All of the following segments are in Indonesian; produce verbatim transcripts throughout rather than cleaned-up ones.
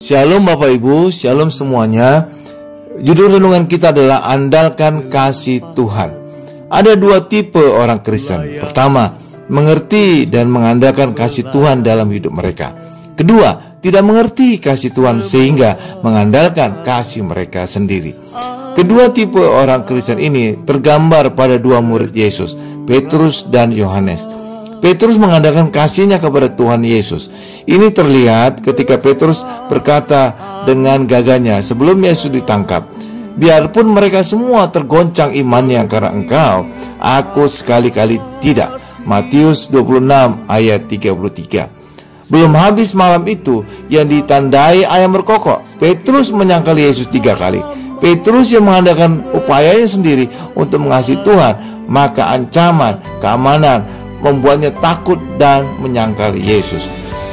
Shalom Bapak Ibu, shalom semuanya. Judul renungan kita adalah andalkan kasih Tuhan. Ada dua tipe orang Kristen. Pertama, mengerti dan mengandalkan kasih Tuhan dalam hidup mereka. Kedua, tidak mengerti kasih Tuhan sehingga mengandalkan kasih mereka sendiri. Kedua tipe orang Kristen ini tergambar pada dua murid Yesus, Petrus dan Yohanes. Petrus mengandalkan kasihnya kepada Tuhan Yesus. Ini terlihat ketika Petrus berkata dengan gagahnya sebelum Yesus ditangkap, "Biarpun mereka semua tergoncang imannya karena engkau, aku sekali-kali tidak." Matius dua puluh enam ayat tiga puluh tiga. Belum habis malam itu yang ditandai ayam berkokok, Petrus menyangkal Yesus tiga kali. Petrus yang mengandalkan upayanya sendiri untuk mengasihi Tuhan, maka ancaman, keamanan membuatnya takut dan menyangkal Yesus.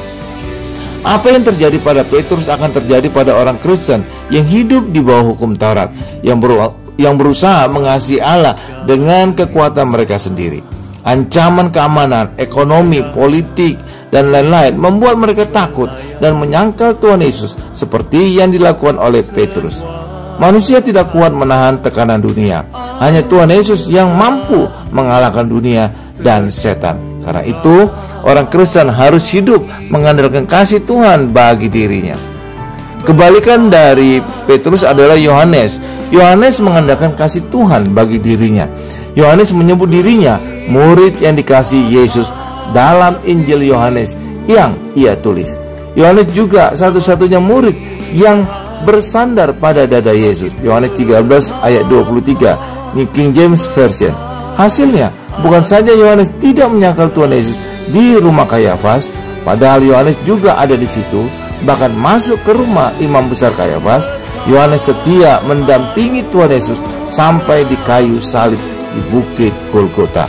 Apa yang terjadi pada Petrus akan terjadi pada orang Kristen yang hidup di bawah hukum Taurat, yang, beru yang berusaha mengasihi Allah dengan kekuatan mereka sendiri. Ancaman keamanan, ekonomi, politik, dan lain-lain membuat mereka takut dan menyangkal Tuhan Yesus seperti yang dilakukan oleh Petrus. Manusia tidak kuat menahan tekanan dunia. Hanya Tuhan Yesus yang mampu mengalahkan dunia dan setan. Karena itu, orang Kristen harus hidup mengandalkan kasih Tuhan bagi dirinya. Kebalikan dari Petrus adalah Yohanes. Yohanes mengandalkan kasih Tuhan bagi dirinya. Yohanes menyebut dirinya murid yang dikasihi Yesus dalam Injil Yohanes yang ia tulis. Yohanes juga satu-satunya murid yang bersandar pada dada Yesus. Yohanes tiga belas ayat dua puluh tiga, King James Version. Hasilnya, bukan saja Yohanes tidak menyangkal Tuhan Yesus di rumah Kayafas, padahal Yohanes juga ada di situ, bahkan masuk ke rumah imam besar Kayafas. Yohanes setia mendampingi Tuhan Yesus sampai di kayu salib di bukit Golgota.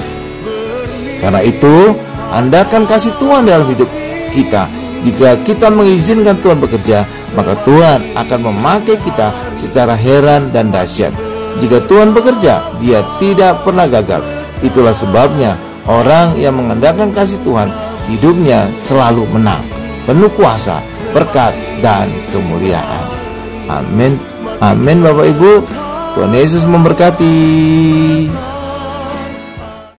Karena itu, andalkan kasih Tuhan dalam hidup kita. Jika kita mengizinkan Tuhan bekerja, maka Tuhan akan memakai kita secara heran dan dahsyat. Jika Tuhan bekerja, Dia tidak pernah gagal. Itulah sebabnya orang yang mengandalkan kasih Tuhan, hidupnya selalu menang, penuh kuasa, berkat, dan kemuliaan. Amin. Amin Bapak Ibu. Tuhan Yesus memberkati.